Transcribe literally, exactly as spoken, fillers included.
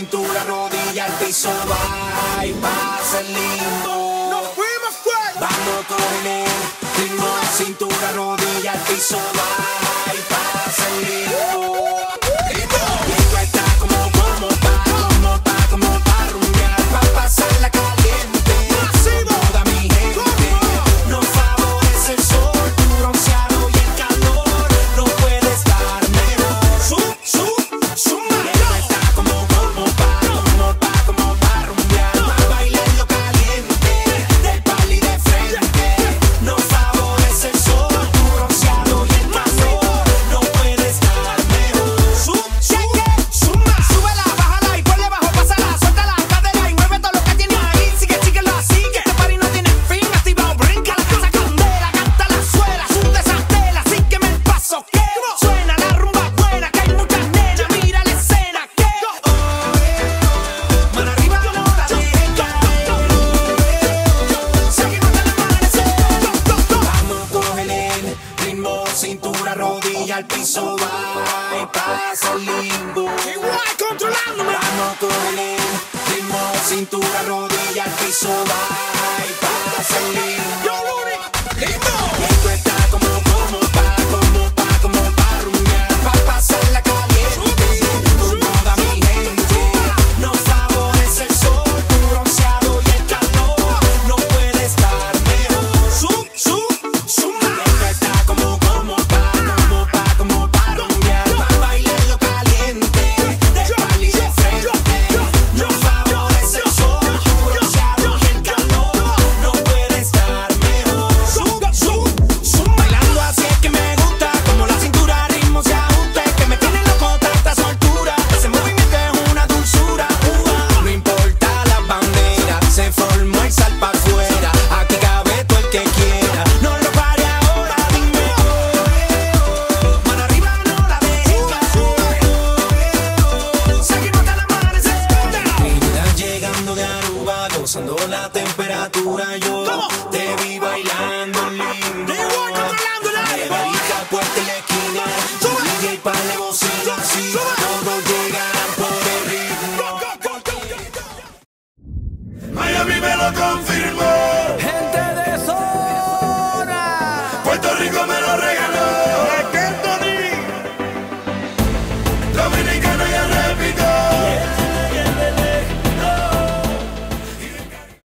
cintura, rodilla al piso, va y pasa el limbo. ¡Nos fuimos fuerte! Vamos con el ritmo, cintura, rodilla al piso, va y pasa el limbo. Y esto está como, como pa, como pa, como pa rumbear, pa pasarla caliente. Toda mi gente, no favorece el sol, tu bronceado y el calor, no puede estar mejor. Sub, sub, suma. Y esto está como, como pa, como pa, como pa rumbear, pa bailarlo caliente, de pal y de frente. No favorece el sol, tu bronceado y el calor, no puede estar mejor. Sub, sub, suma. Súbela, bájala y ponle bajo, pásala, suelta la cadera y mueve todo lo que tienes ahí. Sigue, síguelo así, que este party no tiene fin. Activado, brinca la casa candela, canta la suela, sube esa tela, sígueme el paso que suena la rumba buena, que hay muchas nenas, mira la escena que Mano arriba, no la dejes caer. seguimos hasta el amanecer. Vamos, cógele el ritmo, cintura, rodilla al piso, va y pasa el limbo. Igual controlándome. Vamos, cógele el ritmo, cintura, rodilla al piso, va y pasa el limbo. Yo, Luni, listo. Y esto está como, como pa, como pa, como pa rumbear, pa pasarla caliente. Con toda mi gente, no favorece el sol, tu bronceado y el calor, no puede estar mejor. Sub, sub, suma. Y esto está como, como pa, como pa, como pa rumbear, pa bailarlo caliente, de pal y de frente. No favorece el sol, tu bronceado y el calor, no puede estar mejor. Sub, sub, suma. Bailando así es que me gusta, como la cintura al ritmo se ajusta, es que me tiene loco tanta soltura, ese movimiento es una dulzura. Ua. No importa la bandera, se formó el sal pa' afuera, aquí cabe todo el que quiera, no lo pare ahora, dime oh, eh, oh. Mano arriba, no la dejes caer. Seguimos hasta el amanecer. Trinidad llegando de Aruba, gozando la temperatura, yo ¿Cómo? te vi bailando en limbo. Igual controlándola. De Barica, puerta en la esquina, Sube. D J par de bocina, así Sube. todos llegan por el ritmo. Miami me lo confirmó, Gente de zona. Puerto Rico me lo regaló, Raquel Tony. Dominicana